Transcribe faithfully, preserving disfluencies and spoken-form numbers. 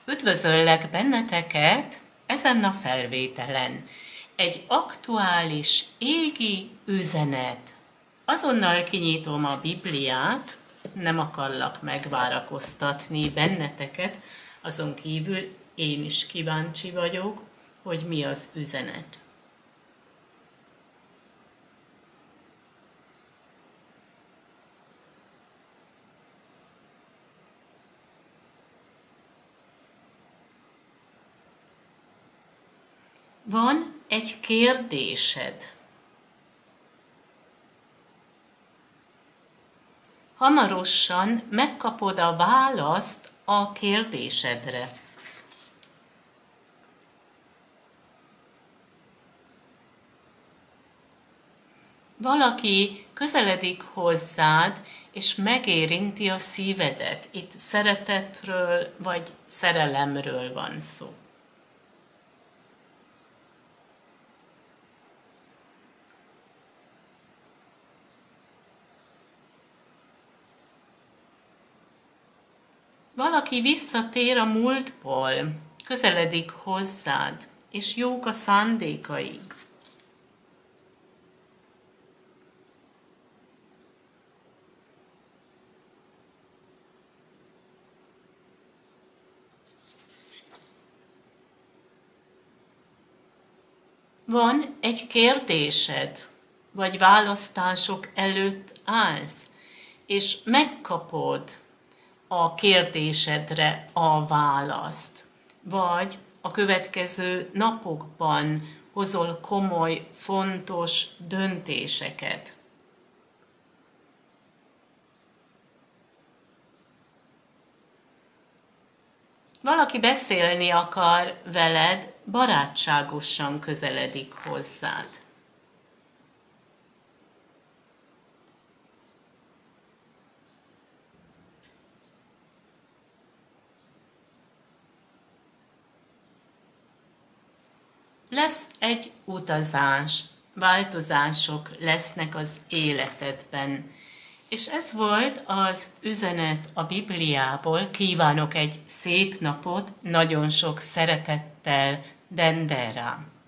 Üdvözöllek benneteket ezen a felvételen. Egy aktuális égi üzenet. Azonnal kinyitom a Bibliát, nem akarlak megvárakoztatni benneteket, azon kívül én is kíváncsi vagyok, hogy mi az üzenet. Van egy kérdésed. Hamarosan megkapod a választ a kérdésedre. Valaki közeledik hozzád, és megérinti a szívedet. Itt szeretetről vagy szerelemről van szó. Valaki visszatér a múltból, közeledik hozzád, és jók a szándékai. Van egy kérdésed, vagy választások előtt állsz, és megkapod a kérdésedre a választ, vagy a következő napokban hozol komoly, fontos döntéseket. Valaki beszélni akar veled, barátságosan közeledik hozzád. Lesz egy utazás, változások lesznek az életedben. És ez volt az üzenet a Bibliából. Kívánok egy szép napot, nagyon sok szeretettel, Dendera.